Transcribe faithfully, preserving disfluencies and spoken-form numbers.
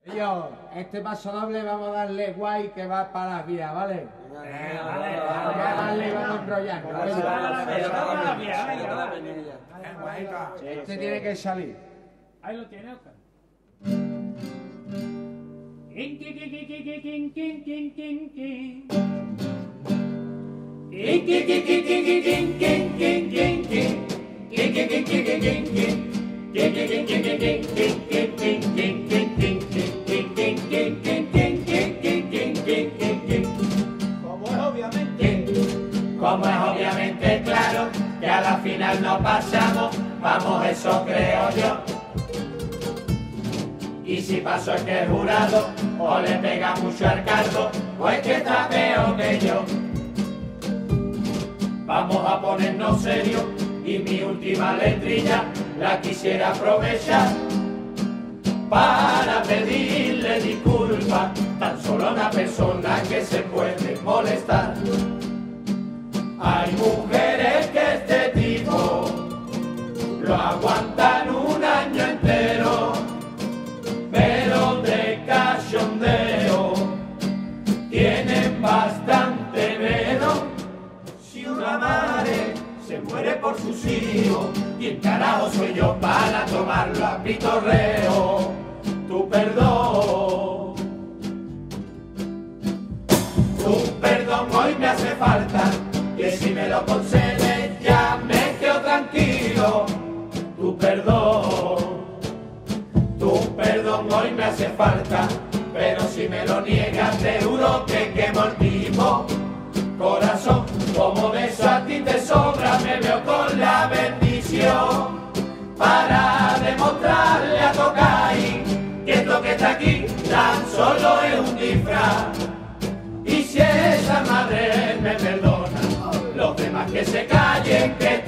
Yo, este paso doble vamos a darle guay que va para las vías, ¿vale? Eh, vale, Vamos a darle y vamos a enrollarnos. Este tiene que salir. Ahí lo tiene, Oscar. Como es obviamente, como es obviamente claro que a la final no pasamos, vamos, eso creo yo. Y si paso es que el jurado o le pega mucho al cargo o es que está peor que yo. Vamos a ponernos serios y mi última letrilla la quisiera aprovechar para pedirle disculpas tan solo a una persona que se puede molestar. Hay mujeres que este tipo lo aguantan un año entero, pero de cachondeo tienen bastante miedo. Si una madre se muere por sus hijos, ¿quién carajo soy yo para tomarlo a pitorreo? Tu perdón, tu perdón hoy me hace falta, que si me lo concedes ya me quedo tranquilo. Tu perdón, tu perdón hoy me hace falta, pero si me lo niegas te juro que quemo el mismo corazón. Como de eso a ti te sobra, me veo con la bendición para demostrarle a Tocay que esto que está aquí tan solo es un disfraz. Y si esa madre me perdona, los demás que se callen, que